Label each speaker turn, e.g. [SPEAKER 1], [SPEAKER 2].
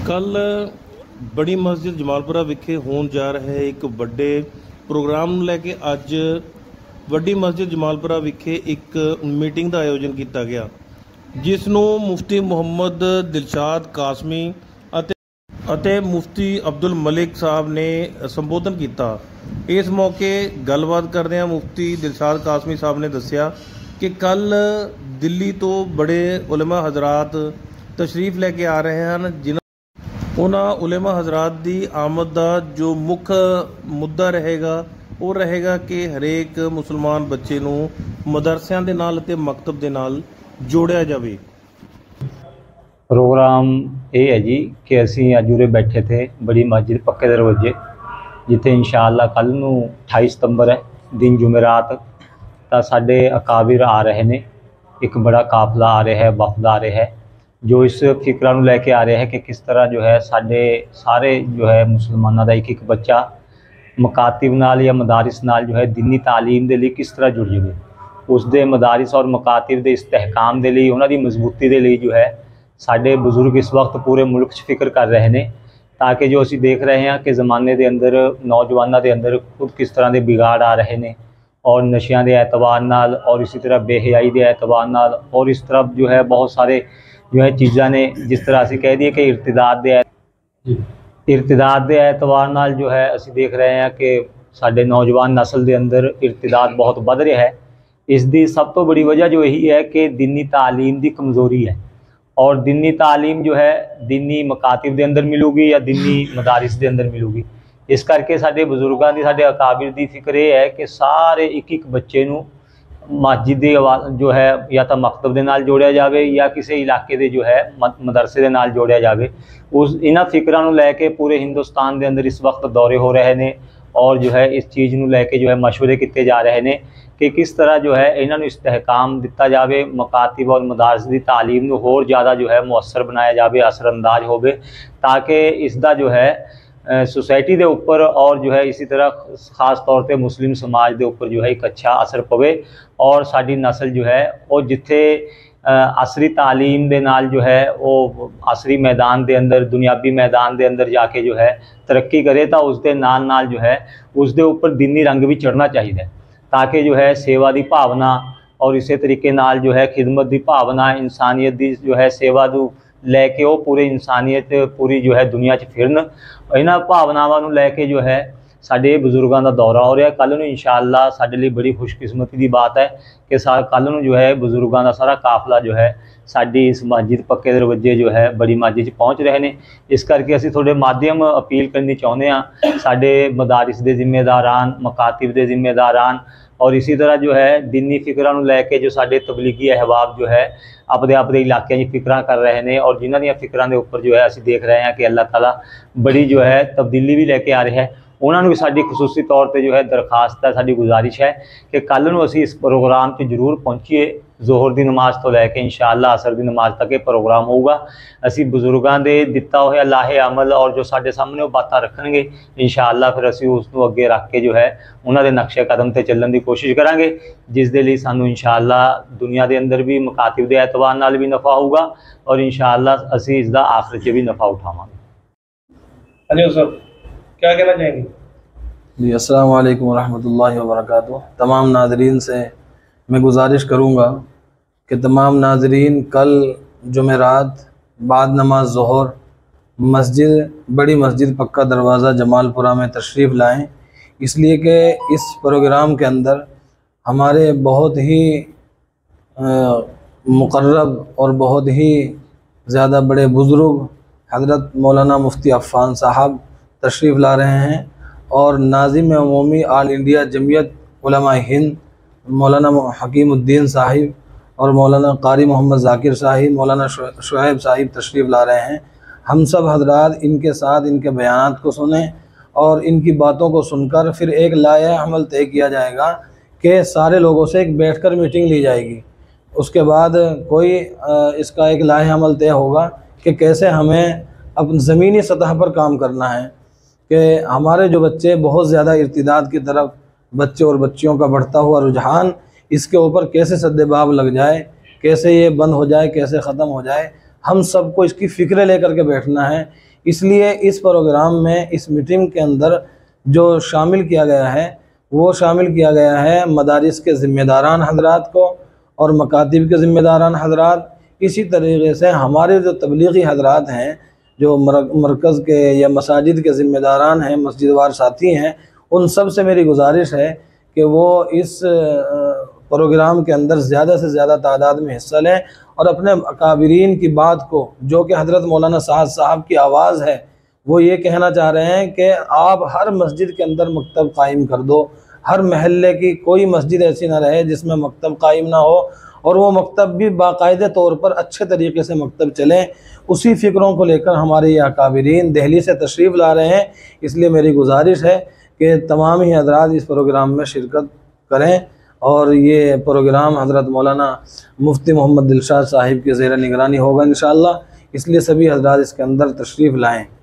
[SPEAKER 1] ਕੱਲ ਬੜੀ ਮਸਜਿਦ ਜਮਾਲਪੁਰਾ ਵਿਖੇ ਹੋਣ ਜਾ ਰਹੇ ਇੱਕ ਵੱਡੇ ਪ੍ਰੋਗਰਾਮ ਨੂੰ ਲੈ ਕੇ ਅੱਜ ਵੱਡੀ ਮਸਜਿਦ ਜਮਾਲਪੁਰਾ ਵਿਖੇ ਇੱਕ ਮੀਟਿੰਗ ਦਾ ਆਯੋਜਨ ਕੀਤਾ ਗਿਆ, ਜਿਸ ਨੂੰ ਮੁਫਤੀ ਮੁਹੰਮਦ ਦਿਲਸ਼ਾਦ ਕਾਸਮੀ ਅਤੇ ਮੁਫਤੀ ਅਬਦੁਲ ਮਲਿਕ ਸਾਹਿਬ ਨੇ ਸੰਬੋਧਨ ਕੀਤਾ। ਇਸ ਮੌਕੇ ਗੱਲਬਾਤ ਕਰਦਿਆਂ ਮੁਫਤੀ ਦਿਲਸ਼ਾਦ ਕਾਸਮੀ ਸਾਹਿਬ ਨੇ ਦੱਸਿਆ ਕਿ ਕੱਲ ਦਿੱਲੀ ਤੋਂ ਬੜੇ ਉਲਮਾ ਹਜ਼ਰਾਤ ਤਸ਼ਰੀਫ ਲੈ ਕੇ ਆ ਰਹੇ ਹਨ, ਜਿਨ੍ਹਾਂ ਉਹਨਾਂ ਉਲਮਾ ਹਜ਼ਰਾਤ ਦੀ ਆਮਦ ਦਾ ਜੋ ਮੁੱਖ ਮੁੱਦਾ ਰਹੇਗਾ ਉਹ ਰਹੇਗਾ ਕਿ ਹਰੇਕ ਮੁਸਲਮਾਨ ਬੱਚੇ ਨੂੰ ਮਦਰਸਿਆਂ ਦੇ ਨਾਲ ਅਤੇ ਮਕਤਬ ਦੇ ਨਾਲ ਜੋੜਿਆ ਜਾਵੇ।
[SPEAKER 2] प्रोग्राम ये है जी कि असी अज उरे बैठे थे बड़ी मस्जिद पक्के दरवाजे, जिथे इंशाअल्लाह कल नूं 28 सितंबर है दिन जुमेरात तो साडे अकाबिर आ रहे ने, एक बड़ा काफिला आ रहा है, वफद आ रहा है जो इस फिक्रा नूं लैके आ रहा है कि किस तरह जो है साडे सारे जो है मुसलमानों का एक बच्चा मकातिब नाल या मदारिस नाल जो है दीनी तालीम के लिए किस तरह जुड़ जाए, उसके मदारिस और मकातिब के इस्तेहकाम के लिए उन्होंने मजबूती के लिए जो है साडे बजुर्ग इस वक्त पूरे मुल्क च फिक्र कर रहे हैं, ताकि जो असी देख रहे हैं कि ज़माने के अंदर नौजवानों के अंदर खुद किस तरह के बिगाड़ आ रहे हैं और नशियां के एतबार नाल और इसी तरह बेहयाई के एतबार नाल और इस तरफ जो है बहुत सारे जो है चीज़ा ने, जिस तरह असी कह दिए कि इर्तिदाद के एतबार नाल जो है असी देख रहे हैं कि साडे नौजवान नस्ल के अंदर इर्तिदाद बहुत बढ़ रहा है। इसकी सब तो बड़ी वजह जो यही है कि दीनी तालीम की कमज़ोरी है, और दीनी तालीम जो है दीनी मकातिब के अंदर मिलूगी या दीनी मदारिस के अंदर मिलूगी। इस करके साडे बजुर्गों की साडे अकाबिर की फिक्र ये है कि सारे एक एक बच्चे नूं मस्जिद जो है या तो मकतब के नाल जोड़िया जाए या किसी इलाके के जो है मदरसे के नाल जोड़िया जाए। उस इन्हां फिक्रां नूं लैके पूरे हिंदुस्तान के अंदर इस वक्त दौरे हो रहे हैं और जो है इस चीज़ नूं लैके जो है मशवरे किए जा रहे हैं कि किस तरह जो है इन्होंने इस्तेहकाम दिता जाए, मकातिब और मदारस की तालीम नूं होर ज़्यादा जो है मुअस्सर बनाया जाए, असरअंदाज होवे, ताकि इसका जो है सोसाइटी के उपर और जो है इसी तरह खास तौर पर मुस्लिम समाज के उपर जो है एक अच्छा असर पवे और साडी नस्ल जो है वो जिथे असरी तालीम के नाल जो है वो असरी मैदान के अंदर दुनियावी मैदान के अंदर जाके जो है तरक्की करे, तो उसके नाल नाल जो है उसके उपर दीनी रंग भी चढ़ना चाहिए, ताकि जो है सेवा की भावना और इस तरीके नाल जो है खिदमत की भावना, इंसानियत की जो है सेवा को लैके वो पूरे इंसानियत पूरी जो है दुनिया च फिरन। इन्हां भावनावां नूं लैके जो है साडे बजुर्गों का दौरा हो रहा। कल नूं इंशाअल्लाह साडे लिए बड़ी खुशकिस्मती की बात है कि कल नूं जो है बजुर्गों का सारा काफिला जो है साडी इस मस्जिद पक्के दरवाजे जो है बड़ी मस्जिद पहुँच रहे हैं। इस करके असीं थोड़े माध्यम अपील करनी चाहुंदे हां साडे मदारिस के जिम्मेदारान, मकातिब के जिम्मेदारान और इसी तरह जो है दीनी फिक्रां नूं लैके जो साडे तबलीगी अहबाब जो है अपने इलाके की फिक्रां कर रहे हैं और जिन्हां दी फिक्रां दे उपर जो है असीं देख रहे हैं कि अल्लाह ताला बड़ी जो है तब्दीली भी लैके आ रहा है। उन्होंने भी साडी खसूसी तौर पर जो है दरखास्त है, साडी गुजारिश है कि कल नूं असीं इस प्रोग्राम से जरूर पहुँचीए। जोहर की नमाज तो लैके इंशाअल्लाह असर की नमाज तक ये प्रोग्राम होगा। असी बजुर्गों के दिता हुआ लाहे अमल और जो साढ़े सामने वो बातें रखेंगे इंशाअल्लाह फिर असी उसको अगे रख के जो है उन्होंने नक्शे कदम से चलने की कोशिश करांगे, जिस दे लई सानू इंशाअल्लाह दुनिया के अंदर भी मकातिब के एतबार नाल भी नफ़ा होगा और इंशाअल्लाह असी इसका आखिरत च भी नफ़ा उठावांगे।
[SPEAKER 1] अनिल साहब क्या कहना चाहेंगे?
[SPEAKER 3] जी अस्सलाम वालेकुम रहमतुल्लाहि व बरकातुहू। तमाम नाज़रीन से मैं गुजारिश करूँगा कि तमाम नाज़रीन कल जुमेरात बाद नमाज ज़ोहर बड़ी मस्जिद पक्का दरवाज़ा जमालपुरा में तशरीफ़ लाएँ, इसलिए कि इस प्रोग्राम के अंदर हमारे बहुत ही मुक़र्रब और बहुत ही ज़्यादा बड़े बुज़ुर्ग हज़रत मौलाना मुफ्ती अफ़ान साहब तशरीफ़ ला रहे हैं और नाज़िम अमूमी आल इंडिया जमीयत उलमा हिंद मौलाना हकीमुद्दीन साहिब और मौलाना कारी मोहम्मद ज़ाकिर साहिब, मौलाना शुएब साहिब तशरीफ़ ला रहे हैं। हम सब हजरात इनके साथ इनके बयानात को सुने और इनकी बातों को सुनकर फिर एक लाया अमल तय किया जाएगा कि सारे लोगों से एक बैठकर मीटिंग ली जाएगी। उसके बाद कोई इसका एक लाया अमल तय होगा कि कैसे हमें अपनी ज़मीनी सतह पर काम करना है, कि हमारे जो बच्चे बहुत ज़्यादा इर्तिदाद की तरफ बच्चे और बच्चियों का बढ़ता हुआ रुझान, इसके ऊपर कैसे सद्देबाब लग जाए, कैसे ये बंद हो जाए, कैसे ख़त्म हो जाए। हम सबको इसकी फ़िक्र लेकर के बैठना है। इसलिए इस प्रोग्राम में, इस मीटिंग के अंदर जो शामिल किया गया है वो शामिल किया गया है मदारिस के ज़िम्मेदारान हजरात को और मकातिब के ज़िम्मेदारान हजरात। इसी तरीके से हमारे जो तबलीगी हजरात हैं, जो मरकज़ के या मसाजिद के ज़िम्मेदारान हैं, मस्जिद वार साथी हैं, उन सब से मेरी गुजारिश है कि वो इस प्रोग्राम के अंदर ज़्यादा से ज़्यादा तादाद में हिस्सा लें और अपने अकाबिरीन की बात को, जो कि हज़रत मौलाना साद साहब की आवाज़ है, वो ये कहना चाह रहे हैं कि आप हर मस्जिद के अंदर मकतब कायम कर दो। हर महल्ले की कोई मस्जिद ऐसी ना रहे जिसमें मकतब कायम ना हो, और वो मकतब भी बाकायदे तौर पर अच्छे तरीके से मकतब चलें। उसी फ़िक्रों को लेकर हमारे ये अकाबिरीन दिल्ली से तशरीफ़ ला रहे हैं। इसलिए मेरी गुजारिश है कि तमाम ही हज़रात इस प्रोग्राम में शिरकत करें और ये प्रोग्राम हज़रत मौलाना मुफ्ती मोहम्मद दिलशाद साहिब के ज़ेर निगरानी होगा इंशाअल्लाह। इसलिए सभी हज़रात इसके अंदर तशरीफ़ लाएँ।